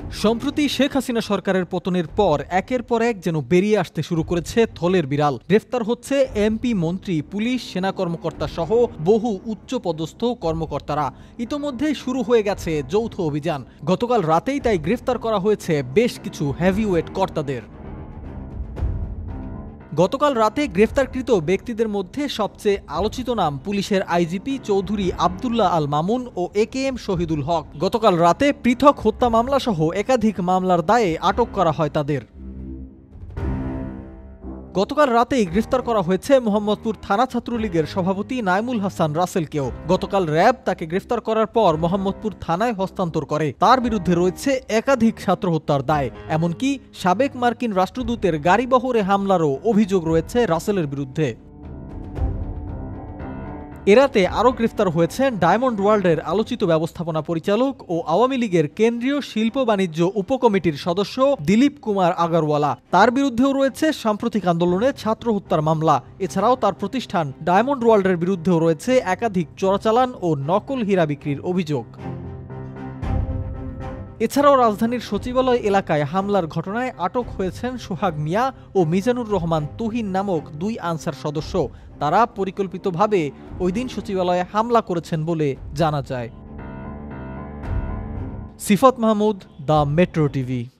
সম্প্রতি শেখ হাসিনা সরকারের পতনের পর একের পর এক যেন বেরিয়ে আসতে শুরু করেছে থলের বিড়াল। গ্রেফতার হচ্ছে এমপি, মন্ত্রী, পুলিশ, সেনা কর্মকর্তা সহ বহু উচ্চপদস্থ কর্মকর্তারা। ইতোমধ্যেই শুরু হয়ে গেছে যৌথ অভিযান। গতকাল রাতেই তাই গ্রেফতার করা হয়েছে বেশ কিছু হেভিওয়েট কর্তাদের। গতকাল রাতে গ্রেফতারকৃত ব্যক্তিদের মধ্যে সবচেয়ে আলোচিত নাম পুলিশের আইজিপি চৌধুরী আব্দুল্লাহ আল মামুন ও একেএম শহীদুল হক। গতকাল রাতে পৃথক হত্যা মামলাসহ একাধিক মামলার দায়ে আটক করা হয় তাদের। গতকাল রাতেই গ্রেফতার করা হয়েছে মোহাম্মদপুর থানা ছাত্রলীগের সভাপতি নাইমুল হাসান রাসেলকেও। গতকাল র্যাব তাকে গ্রেফতার করার পর মোহাম্মদপুর থানায় হস্তান্তর করে। তার বিরুদ্ধে রয়েছে একাধিক ছাত্র হত্যার দায়। এমনকি সাবেক মার্কিন রাষ্ট্রদূতের গাড়িবহরে হামলারও অভিযোগ রয়েছে রাসেলের বিরুদ্ধে। এরাতে আরও গ্রেফতার হয়েছেন ডায়মন্ড ওয়ার্ল্ডের আলোচিত ব্যবস্থাপনা পরিচালক ও আওয়ামী লীগের কেন্দ্রীয় শিল্প বাণিজ্য উপকমিটির সদস্য দিলীপ কুমার আগারওয়ালা। তার বিরুদ্ধেও রয়েছে সাম্প্রতিক আন্দোলনে ছাত্র হত্যার মামলা। এছাড়াও তার প্রতিষ্ঠান ডায়মন্ড ওয়ার্ল্ডের বিরুদ্ধেও রয়েছে একাধিক চোরাচালান ও নকল হীরা বিক্রির অভিযোগ। এছাড়াও রাজধানীর সচিবালয় এলাকায় হামলার ঘটনায় আটক হয়েছেন সোহাগ মিয়া ও মিজানুর রহমান তুহিন নামক দুই আনসার সদস্য। তারা পরিকল্পিতভাবে ওই দিন সচিবালয়ে হামলা করেছেন বলে জানা যায়। Sifat Mahmud, the Metro TV.